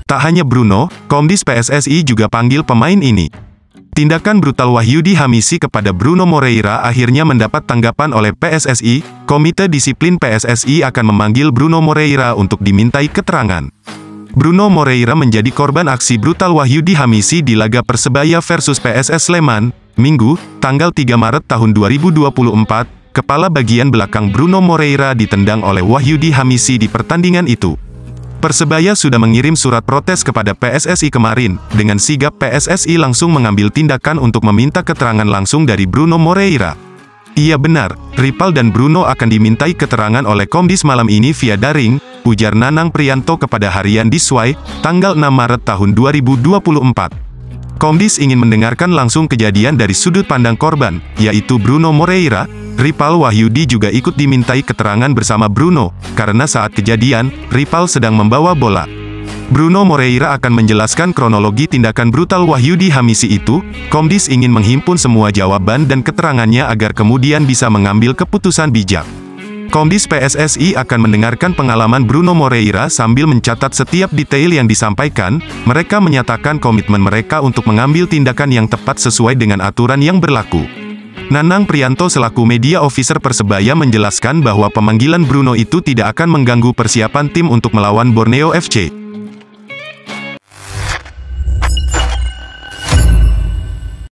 Tak hanya Bruno, Komdis PSSI juga panggil pemain ini. Tindakan brutal Wahyudi Hamisi kepada Bruno Moreira akhirnya mendapat tanggapan oleh PSSI. Komite Disiplin PSSI akan memanggil Bruno Moreira untuk dimintai keterangan. Bruno Moreira menjadi korban aksi brutal Wahyudi Hamisi di laga Persebaya versus PSS Sleman, Minggu, tanggal 3 Maret tahun 2024. Kepala bagian belakang Bruno Moreira ditendang oleh Wahyudi Hamisi di pertandingan itu. Persebaya sudah mengirim surat protes kepada PSSI kemarin. Dengan sigap PSSI langsung mengambil tindakan untuk meminta keterangan langsung dari Bruno Moreira. Iya benar, Rival dan Bruno akan dimintai keterangan oleh Komdis malam ini via daring, ujar Nanang Priyanto kepada Harian Diswai, tanggal 6 Maret tahun 2024. Komdis ingin mendengarkan langsung kejadian dari sudut pandang korban, yaitu Bruno Moreira. Rival Wahyudi juga ikut dimintai keterangan bersama Bruno, karena saat kejadian, Rival sedang membawa bola. Bruno Moreira akan menjelaskan kronologi tindakan brutal Wahyudi Hamisi itu. Komdis ingin menghimpun semua jawaban dan keterangannya agar kemudian bisa mengambil keputusan bijak. Komdis PSSI akan mendengarkan pengalaman Bruno Moreira sambil mencatat setiap detail yang disampaikan. Mereka menyatakan komitmen mereka untuk mengambil tindakan yang tepat sesuai dengan aturan yang berlaku. Nanang Priyanto selaku media officer Persebaya menjelaskan bahwa pemanggilan Bruno itu tidak akan mengganggu persiapan tim untuk melawan Borneo FC.